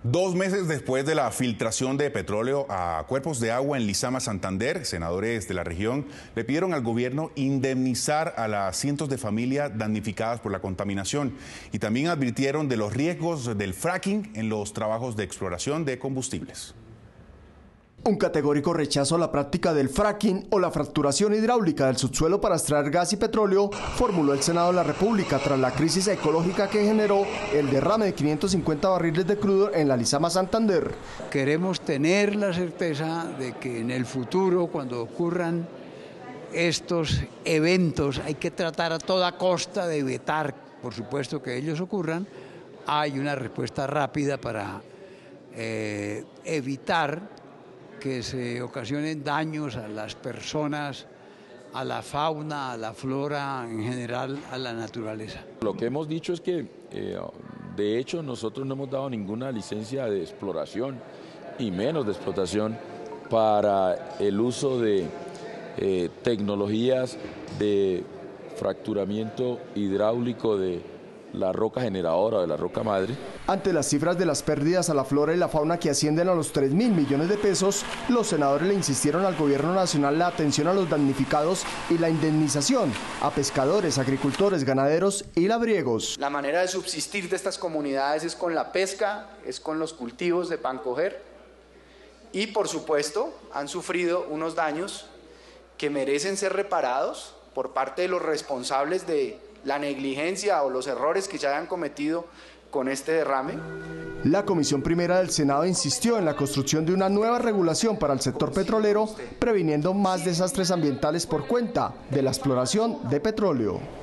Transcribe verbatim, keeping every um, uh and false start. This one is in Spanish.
Dos meses después de la filtración de petróleo a cuerpos de agua en Lizama, Santander, senadores de la región le pidieron al gobierno indemnizar a las cientos de familias damnificadas por la contaminación y también advirtieron de los riesgos del fracking en los trabajos de exploración de combustibles. Un categórico rechazo a la práctica del fracking o la fracturación hidráulica del subsuelo para extraer gas y petróleo formuló el Senado de la República tras la crisis ecológica que generó el derrame de quinientos cincuenta barriles de crudo en la Lizama, Santander. Queremos tener la certeza de que en el futuro, cuando ocurran estos eventos, hay que tratar a toda costa de evitar, por supuesto, que ellos ocurran. Hay una respuesta rápida para eh, evitar que se ocasionen daños a las personas, a la fauna, a la flora, en general a la naturaleza. Lo que hemos dicho es que, eh, de hecho, nosotros no hemos dado ninguna licencia de exploración y menos de explotación para el uso de eh, tecnologías de fracturamiento hidráulico de la roca generadora, de la roca madre. Ante las cifras de las pérdidas a la flora y la fauna que ascienden a los tres mil millones de pesos, los senadores le insistieron al gobierno nacional la atención a los damnificados y la indemnización a pescadores, agricultores, ganaderos y labriegos. La manera de subsistir de estas comunidades es con la pesca, es con los cultivos de pan coger y, por supuesto, han sufrido unos daños que merecen ser reparados por parte de los responsables de la negligencia o los errores que ya hayan cometido con este derrame. La Comisión Primera del Senado insistió en la construcción de una nueva regulación para el sector petrolero, previniendo más desastres ambientales por cuenta de la exploración de petróleo.